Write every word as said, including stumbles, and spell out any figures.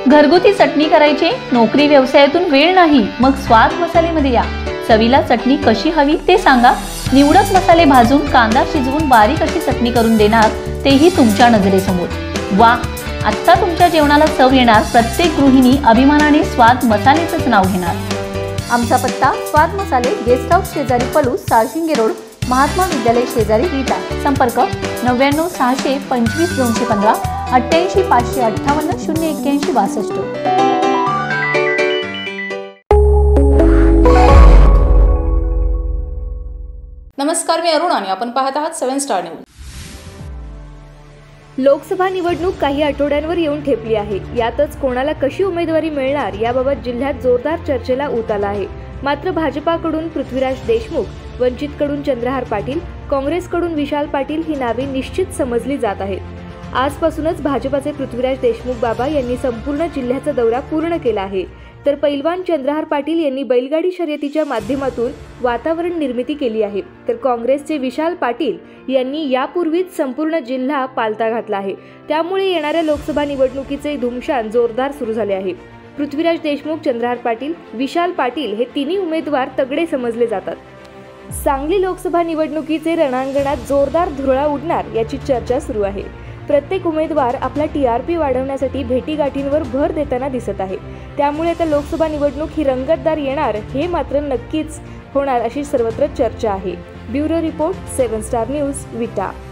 घरगुती चटणी करायची, नोकरी व्यवसायातून वेळ नाही, मग स्वाद मसालेमध्ये या। चवीला चटणी कशी हवी ते सांगा। निवडक मसाले भाजून कांदा शिजवून बारीक अशी चटणी करून देणार, तेही तुमच्या नजरेसमोर। वा, आता तुमच्या जेवणाला चव येणार। प्रत्येक गृहिणी अभिमानाने स्वाद मसालेचंच नाव घेणार। आमचा पत्ता स्वाद मसाले, गेस्ट हाऊस शेजारी पलूस, साळशिंगे रोड, महात्मा विद्यालय शेजारी विटा। संपर्क नव्याण्णव सहाशे पंचवीस दोनशे पंधरा अठ्ठ्याऐंशी पाचशे अठ्ठावन्न शून्य एक्क्याऐंशी बासष्ट। नमस्कार, मी अरुण आणि आपण पाहत आहात सेवन स्टार न्यूज। लोकसभा निवडणूक काही आठवड्यांवर येऊन ठेपली आहे। यातच कोणाला कशी उमेदवारी मिळणार याबाबत जिल्ह्यात जोरदार चर्चेला ऊत आला आहे। मात्र भाजपाकडून पृथ्वीराज देशमुख, वंचितकडून चंद्रहार पाटील, काँग्रेसकडून विशाल पाटील ही नावे निश्चित समजली जात आहेत। आजपासूनच भाजपाचे पृथ्वीराज देशमुख बाबा यांनी संपूर्ण जिल्ह्याचा दौरा पूर्ण केला आहे, तर पैलवान चंद्रहार पाटील यांनी बैलगाडी शर्यतीच्या माध्यमातून वातावरण निर्मिती केली आहे, तर काँग्रेसचे विशाल पाटील यांनी यापूर्वीच संपूर्ण जिल्हा पालथा घातला आहे। त्यामुळे येणाऱ्या लोकसभा निवडणुकीचे धुमशान जोरदार सुरू झाले आहे। पृथ्वीराज देशमुख, चंद्रहार पाटील, विशाल पाटील हे तिन्ही उमेदवार तगडे समजले जातात। सांगली लोकसभा निवडणुकीचे रणांगणात जोरदार धुरळा उडणार याची चर्चा सुरू आहे। प्रत्येक उमेदवार आपला टी आर पी वाढवण्यासाठी भेटीगाठींवर भर देताना दिसत आहे। त्यामुळे आता लोकसभा निवडणूक ही रंगतदार येणार हे मात्र नक्कीच होणार अशी सर्वत्र चर्चा आहे। Bureau report, Seven Star News, विटा।